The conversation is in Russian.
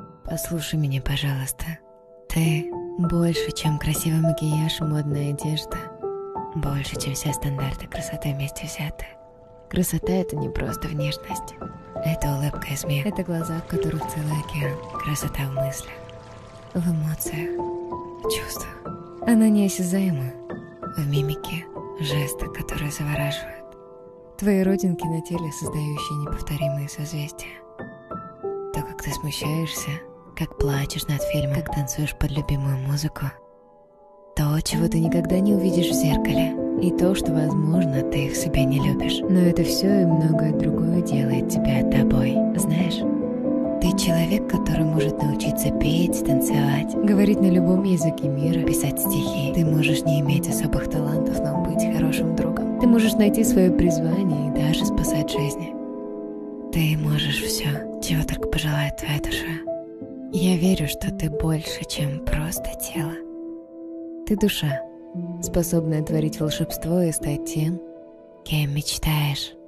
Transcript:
Послушай меня, пожалуйста. Ты больше, чем красивый макияж и модная одежда. Больше, чем все стандарты красоты вместе взятые. Красота — это не просто внешность. Это улыбка и смех. Это глаза, в которых целый океан. Красота в мыслях, в эмоциях, в чувствах. Она неосязаема. В мимике, жестах, которые завораживают. Твои родинки на теле, создающие неповторимые созвездия. То, как ты смущаешься, как плачешь над фильмом, как танцуешь под любимую музыку. То, чего ты никогда не увидишь в зеркале. И то, что, возможно, ты в себе не любишь. Но это все и многое другое делает тебя тобой. Знаешь, ты человек, который может научиться петь, танцевать, говорить на любом языке мира, писать стихи. Ты можешь не иметь особых талантов, но быть хорошим другом. Ты можешь найти свое призвание и даже спасать жизни. Ты можешь все, чего только пожелает твоя душа. Я верю, что ты больше, чем просто тело. Ты душа, способная творить волшебство и стать тем, кем мечтаешь.